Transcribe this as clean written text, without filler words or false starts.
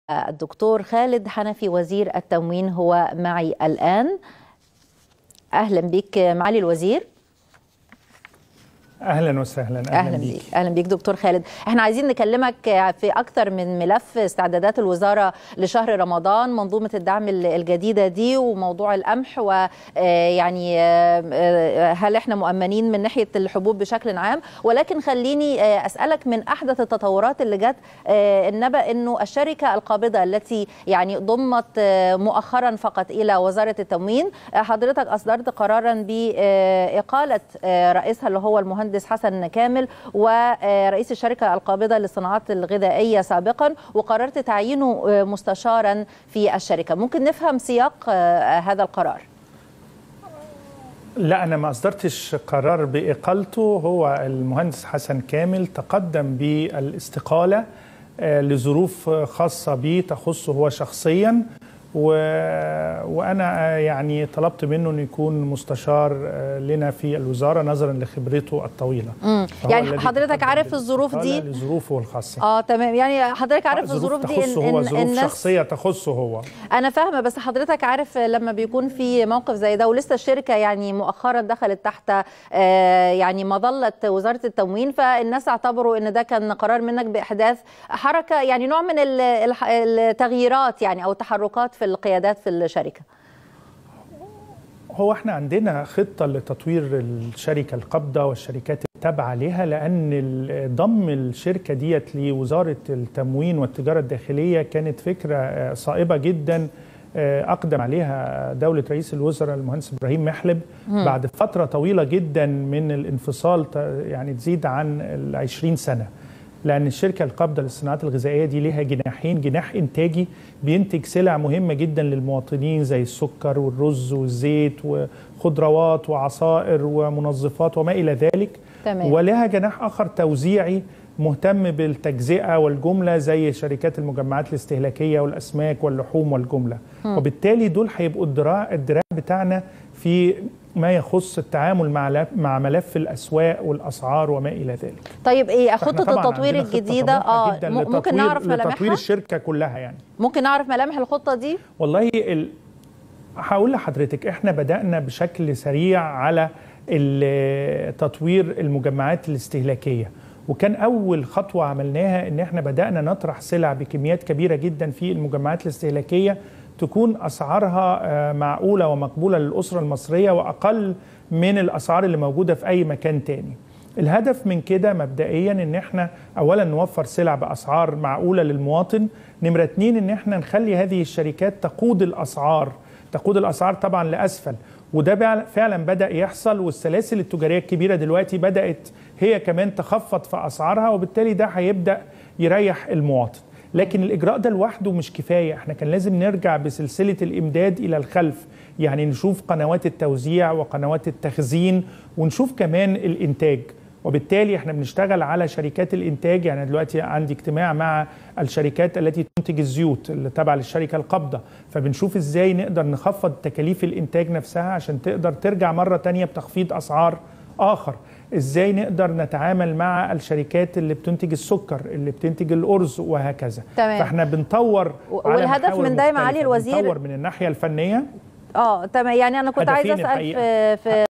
الدكتور خالد حنفي وزير التموين هو معي الآن. أهلا بك معالي الوزير. اهلا وسهلا. اهلا بيك. اهلا بيك دكتور خالد. احنا عايزين نكلمك في اكثر من ملف: استعدادات الوزاره لشهر رمضان، منظومه الدعم الجديده دي، وموضوع القمح، ويعني هل احنا مؤمنين من ناحيه الحبوب بشكل عام. ولكن خليني اسالك من احدث التطورات اللي جت النبأ انه الشركه القابضه التي يعني ضمت مؤخرا فقط الى وزاره التموين، حضرتك اصدرت قرارا باقاله رئيسها اللي هو المهندس حسن كامل ورئيس الشركة القابضة للصناعات الغذائية سابقا، وقررت تعيينه مستشارا في الشركة. ممكن نفهم سياق هذا القرار؟ لا، أنا ما أصدرتش قرار بإقالته. هو المهندس حسن كامل تقدم بالاستقالة لظروف خاصة به تخصه هو شخصيا، وأنا يعني طلبت منه أن يكون مستشار لنا في الوزارة نظرا لخبرته الطويلة. يعني حضرتك عارف الظروف دي؟ لظروفه الخاصة. تمام. يعني حضرتك عارف الظروف دي تخصه هو، ظروف شخصية تخصه هو. أنا فاهمة، بس حضرتك عارف لما بيكون في موقف زي ده، ولسه الشركة يعني مؤخرا دخلت تحت يعني مظلة وزارة التموين، فالناس اعتبروا أن ده كان قرار منك بإحداث حركة، يعني نوع من التغييرات يعني أو التحركات في القيادات في الشركة. هو احنا عندنا خطة لتطوير الشركة القابضة والشركات التابعة لها، لأن ضم الشركة ديت لوزارة التموين والتجارة الداخلية كانت فكرة صائبة جدا أقدم عليها دولة رئيس الوزراء المهندس إبراهيم محلب بعد فترة طويلة جدا من الانفصال، يعني تزيد عن 20 سنة. لأن الشركة القابضة للصناعات الغذائية دي ليها جناحين: جناح إنتاجي بينتج سلع مهمة جدا للمواطنين زي السكر والرز والزيت وخضروات وعصائر ومنظفات وما إلى ذلك. تمام. ولها جناح آخر توزيعي مهتم بالتجزئة والجملة زي شركات المجمعات الاستهلاكية والأسماك واللحوم والجملة. وبالتالي دول هيبقوا الدراع بتاعنا في ما يخص التعامل مع ملف الأسواق والأسعار وما إلى ذلك. طيب إيه خطة التطوير الجديدة؟ ممكن نعرف ملامحها؟ لتطوير الشركة كلها يعني. ممكن نعرف ملامح الخطة دي؟ والله هقول لحضرتك، احنا بدأنا بشكل سريع على تطوير المجمعات الاستهلاكية، وكان أول خطوة عملناها إن احنا بدأنا نطرح سلع بكميات كبيرة جدا في المجمعات الاستهلاكية تكون أسعارها معقولة ومقبولة للأسرة المصرية وأقل من الأسعار اللي موجودة في أي مكان تاني. الهدف من كده مبدئيا إن احنا أولا نوفر سلع بأسعار معقولة للمواطن، نمرة 2 إن احنا نخلي هذه الشركات تقود الأسعار طبعا لأسفل، وده فعلا بدأ يحصل. والسلاسل التجارية الكبيرة دلوقتي بدأت هي كمان تخفض في أسعارها، وبالتالي ده هيبدأ يريح المواطن. لكن الإجراء ده لوحده مش كفاية، احنا كان لازم نرجع بسلسلة الإمداد إلى الخلف، يعني نشوف قنوات التوزيع وقنوات التخزين ونشوف كمان الإنتاج. وبالتالي احنا بنشتغل على شركات الإنتاج. يعني دلوقتي عندي اجتماع مع الشركات التي تنتج الزيوت اللي تابعة للشركة القابضة، فبنشوف ازاي نقدر نخفض تكاليف الإنتاج نفسها عشان تقدر ترجع مرة تانية بتخفيض أسعار آخر. ازاي نقدر نتعامل مع الشركات اللي بتنتج السكر، اللي بتنتج الأرز وهكذا. تمام. فاحنا بنطور والهدف من ده معالي الوزير بنطور من الناحية الفنية. تمام. يعني أنا كنت عايزة أسأل في